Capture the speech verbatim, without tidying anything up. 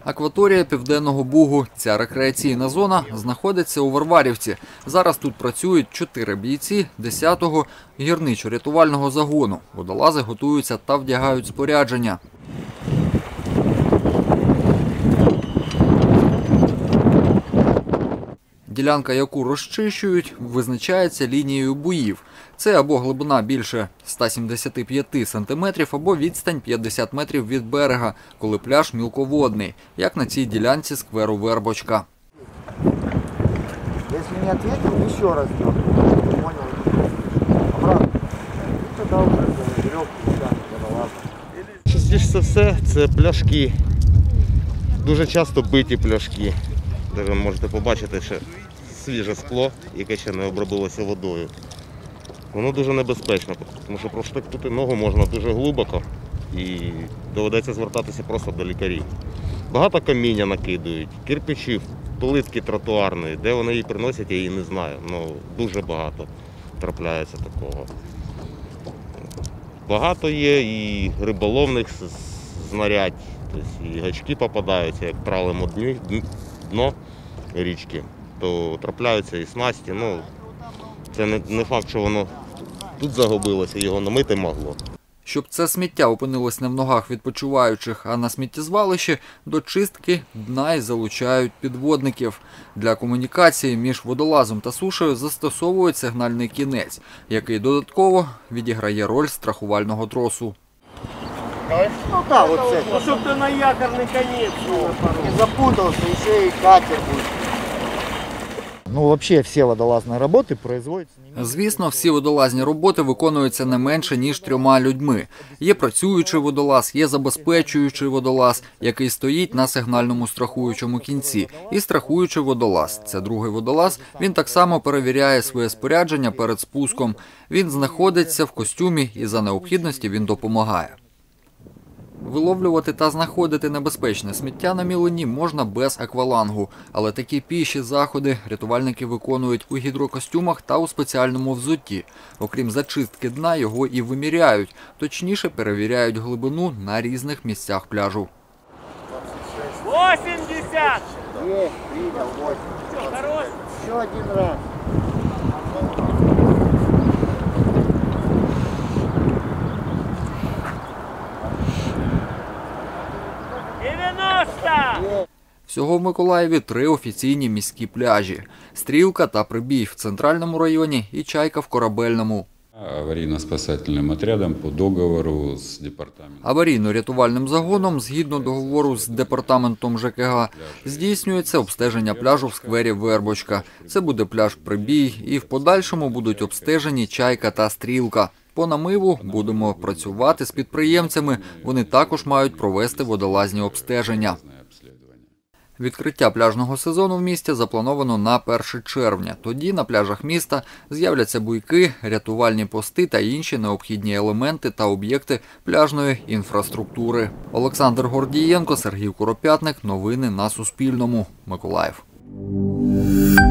Акваторія Південного Бугу. Ця рекреаційна зона знаходиться у Варварівці. Зараз тут працюють чотири бійці десятого гірничо-рятувального загону. Водолази готуються та вдягають спорядження. Ділянка, яку розчищують, визначається лінією буїв. Це або глибина більше ста сімдесяти п'яти сантиметрів, або відстань п'ятдесят метрів від берега, коли пляж мілководний, як на цій ділянці скверу Вербочка. Якщо не відповів, ще раз. Частіше за все це пляшки, дуже часто биті пляшки. Де ви можете побачити ще свіже скло, яке ще не обробилося водою. Воно дуже небезпечно, тому що проштовхнути ногу можна дуже глибоко і доведеться звертатися просто до лікарів. Багато каміння накидують, кирпичів, плитки тротуарної, де вони її приносять, я її не знаю. Ну, дуже багато трапляється такого. Багато є і риболовних знарядь, тобто і гачки попадаються, як правило, дно річки, то трапляються і снасті. Ну, це не, не факт, що воно тут загубилося, його намити могло. Щоб це сміття опинилось не в ногах відпочиваючих, а на сміттєзвалищі, до чистки дна й залучають підводників. Для комунікації між водолазом та сушею застосовують сигнальний кінець, який додатково відіграє роль страхувального тросу. Ну так, оце. Ну, щоб ти на якорний конець Не запутався, ще і катер буде. Ну, взагалі, всі водолазні роботи производяться. Звісно, всі водолазні роботи виконуються не менше, ніж трьома людьми. Є працюючий водолаз, є забезпечуючий водолаз, який стоїть на сигнальному страхуючому кінці, і страхуючий водолаз. Це другий водолаз, він так само перевіряє своє спорядження перед спуском. Він знаходиться в костюмі і за необхідності він допомагає. Виловлювати та знаходити небезпечне сміття на мілині можна без аквалангу, але такі піші заходи рятувальники виконують у гідрокостюмах та у спеціальному взутті. Окрім зачистки дна, його і виміряють, точніше перевіряють глибину на різних місцях пляжу. вісімдесят! Є, прийняв, Що, хорош? ще один раз. дев'яносто! Всього в Миколаєві три офіційні міські пляжі – Стрілка та Прибій в центральному районі і Чайка в Корабельному. Аварійно-спасательним отрядом по договору з департаментом. Аварійно-рятувальним загоном, згідно договору з департаментом ЖКГ, здійснюється обстеження пляжу в сквері Вербочка. Це буде пляж Прибій і в подальшому будуть обстежені Чайка та Стрілка. По намиву будемо працювати з підприємцями, вони також мають провести водолазні обстеження. Відкриття пляжного сезону в місті заплановано на перше червня. Тоді на пляжах міста з'являться буйки, рятувальні пости та інші необхідні елементи та об'єкти пляжної інфраструктури. Олександр Гордієнко, Сергій Куропятник. Новини на Суспільному. Миколаїв.